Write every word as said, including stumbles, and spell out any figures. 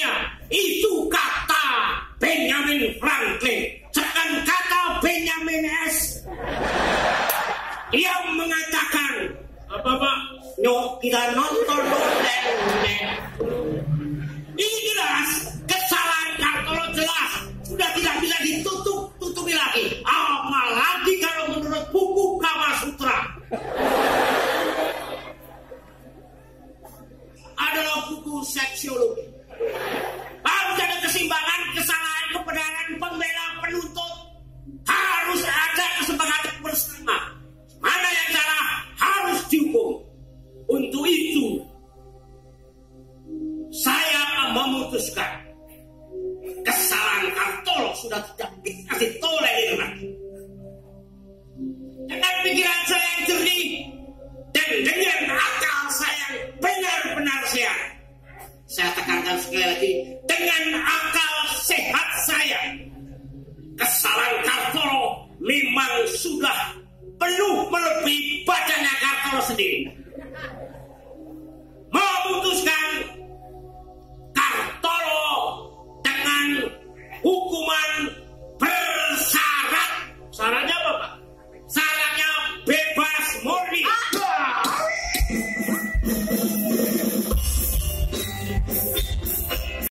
semuanya. Itu kata Benjamin Franklin. Jangan kata Benjamin S. Dia mengatakan, apa Pak? Nyok kita nonton konten. Ini jelas kesalahan Kartolo, jelas sudah tidak bisa ditutup tutupi lagi. Apalagi kalau menurut buku Kama Sutra adalah buku seksiologi. Harus ada keseimbangan, kesalahan, kebenaran, pembela, penuntut. Harus ada kesepakatan bersama. Mana yang salah harus dihukum. Untuk itu saya memutuskan kesalahan Kartolo sudah tidak bisa ditolerir lagi. Dengan pikiran saya yang jernih dan dengan akal saya yang benar-benar sehat, saya tekankan sekali lagi, dengan akal sehat saya, kesalahan Kartolo memang sudah penuh melebihi badannya Kartolo sendiri.